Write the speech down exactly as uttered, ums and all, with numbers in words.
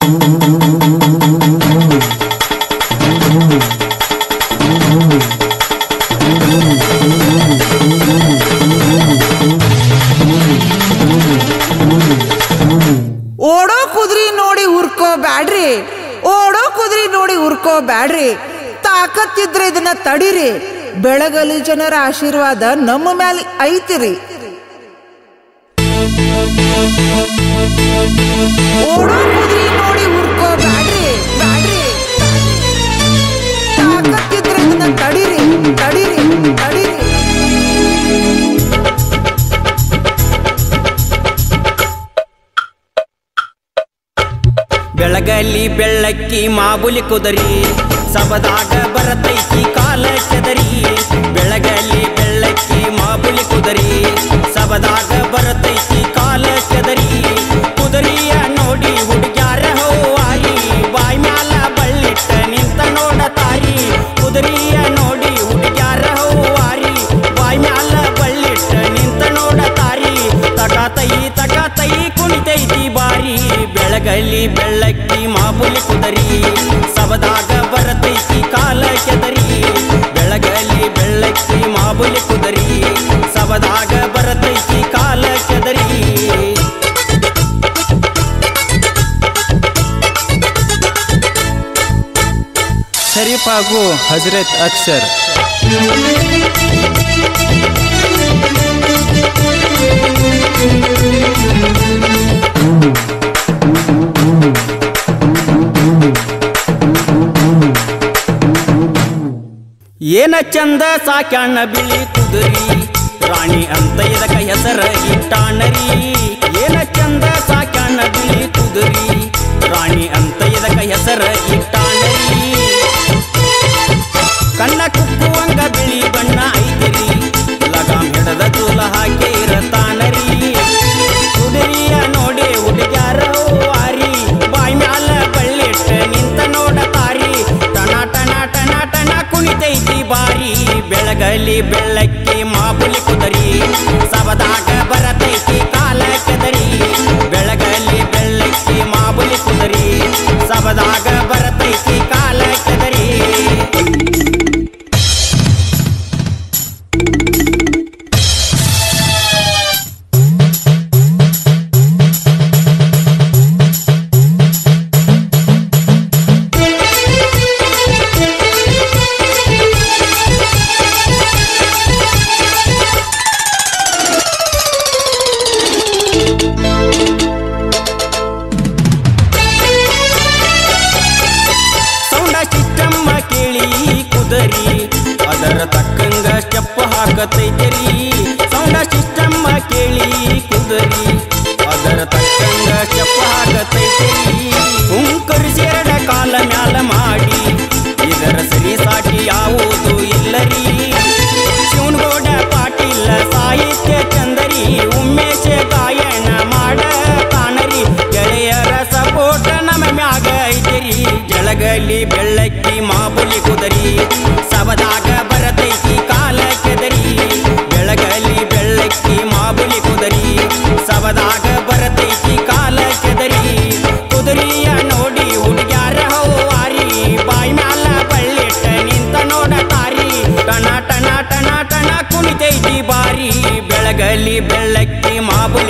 ಓಡೋ ಕುದ್ರಿ ನೋಡಿ ಉರ್ಕೋ ಬ್ಯಾಡ್ರಿ, ಓಡೋ ಕುದ್ರಿ ನೋಡಿ ಉರ್ಕೋ ಬ್ಯಾಡ್ರಿ, ತಾಕತ್ತಿದ್ರೆ ಇದನ್ನ ತಡಿರಿ, ಬೆಳಗಲಿ ಜನರ ಆಶೀರ್ವಾದ ನಮ್ಮ ಮೇಲೆ ಐತಿರಿ. ಓಡೋ ಕುದ್ರಿ ನೋಡಿ ಉರ್ಕೋ ಬ್ಯಾಡ್ರಿ, ಬ್ಯಾಡ್ರಿ, ತಾಕತ್ತಿದ್ರೆ ಇದನ್ನ ತಡಿರಿ, ತಡಿರಿ, ತಡಿರಿ. ಬೆಳಗಲಿ ಬೆಳ್ಳಕ್ಕಿ ಮಾಬುಲಿ ಕುದರಿ, ಸಬದಾಗ ಬರತೈತಿ ಕಾಲ ಕೆದರಿ. ಬೆಳಗಲಿ ಬೆಳ್ಳಕ್ಕಿ ಮಾಬುಲಿ ಕುದರಿ, ಸಬದಾಗ ಬರತೈತಿ ಕಾಲ ಕೆದರಿ. ಕುದರಿಯ ನೋಡಿ ಹುಡುಗ್ಯಾರ ಹೂವಾರಿ, ಬಾಯ್ ಮ್ಯಾಲ ಬಳ್ಳಿಟ್ಟ ನಿಂತ ನೋಡತಾರಿ. ಕುದರಿಯ ನೋಡಿ ಹುಡುಗ್ಯಾರ ಹೂವಾರಿ, ಬಾಯ್ ಮ್ಯಾಲ ಬಳ್ಳಿಟ್ಟ ನಿಂತ ನೋಡತಾರಿ. ತಕಾತೈ ತಕಾತೈ ಕುಣಿತೈತಿ ಬಾರಿ. ಬೆಳಗಲಿ ಬೆಳ್ಳಕ್ಕಿ ಮಾಬುಲಿ ಕುದರಿ, ಸಬದಾಗ ಬರತೈತಿ ಕಾಲ ಕೆದರಿ. ಬೆಳಗಲಿ ಬೆಳ್ಳಕ್ಕಿ ಮಾಬುಲಿ ಕುದರಿ, ಸಬದಾಗ ಬರತೈತಿ ಕಾಲ ಕೆದರಿ. शरीफ ಹಾಗೂ हजरत अक्सर ಏನ ಚಂದ ಸಾಕ್ಯಾಣ ಬಿಳಿ ಕುದುರಿ, ರಾಣಿ ಅಂತ ಇದಕ ಹೆಸರ ಇಟ್ಟಾಣರಿ. ಏನ ಚಂದ ಸಾಕ್ಯಾಣ ಬಿಳಿ ಕುದುರಿ, ರಾಣಿ ಅಂತ ಇದಕ ಹೆಸರ ಇಟ್ಟಾಣರಿ. ಕಣ್ಣ ಕುಕ್ಕುವಂಗ ಬಿಳಿ ಬಣ್ಣ ಐತಿರಿ, ಲಗಾಮ್ ಹಿಡದ ತೂಲ ಹಾಕಿ ಇರತಾನರಿ. ಕುದುರಿಯ ನೋಡಿ ಹುಡುಗ್ಯಾರ ಹೂವಾರಿ, ಬಾಯ್ ಮ್ಯಾಲ ಬಳ್ಳಿಟ್ಟ ನಿಂತ ನೋಡತಾರಿ. ಟಣ ಟಣ ಟಣ ಟಣ ಕುಣಿತೈತಿ ಬಾರಿ. ಬೆಳಗಲಿ ಬೆಳ್ಳಕ್ಕಿ ಮಾಬುಲಿ ಕುದರಿ, ಸಬದಾಗ ಬರತೈತಿ ಕಾಲ ಕೆದರಿ. ಬೆಳಗಲಿ ಬೆಳ್ಳಕ್ಕಿ ಮಾಬುಲಿ ಕುದರಿ, ಸಬದಾಗ ಬರತೈತಿ ಕಾಲ ಕೆದರಿ. ಅದರ ತಕ್ಕಂಗ ಸ್ಟೆಪ್ ಹಾಕತೈತರಿ. ಸೌಂಡ ಸಿಸ್ಟಮ್ ಕೇಳಿ ಕುದರಿ, ಅದರ ತಕ್ಕಂಗ ಸ್ಟೆಪ್ ಹಾಕತೈತರಿ. ಹುಂಕರಿಸಿ ಎರಡ ಕಾಲ ಮ್ಯಾಲ ಮಾಡಿ, ಇದರ ಸರಿ ಸಾಟಿ ಯಾವುದು ಇಲ್ಲರಿ. ಶಿವನಗೌಡ ಪಾಟೀಲ ಸಾಹಿತ್ಯ ಚಂದರಿ, ಉಮೇಶ ಗಾಯನ ಮಾಡ ತಾನರಿ. ಗೆಳೆಯರ ಸಪೋಟ ನಮ್ಮ ಮ್ಯಾಗ ಐತರಿ. ಬೆಳಗಲಿ ಬೆಳ್ಳಕ್ಕಿ ಮಾಬುಲಿ ಕುದರಿ, ಸಬದಾಗ ಬರತೈತಿ ಕಾಲ ಕೆದರಿ. ಬೆಳಗಲಿ ಬೆಳ್ಳಕ್ಕಿ ಮಾಬುಲಿ ಕುದರಿ, ಸಬದಾಗ ಬರತೈತಿ ಕಾಲ ಕೆದರಿ. ಕುದುರಿಯ ನೋಡಿ ಹುಡುಗ್ಯಾರ ಹೂವಾರಿ, ಬಾಯ್ ಮ್ಯಾಲ ಬಳ್ಳಿಟ್ಟ ನಿಂತ ನೋಡತಾರಿ. ಟಣ ಟಣ ಟಣ ಟಣ ಕುಣಿತೈತಿ ಬಾರಿ. ಬೆಳಗಲಿ ಬೆಳ್ಳಕ್ಕಿ ಮಾಬುಲಿ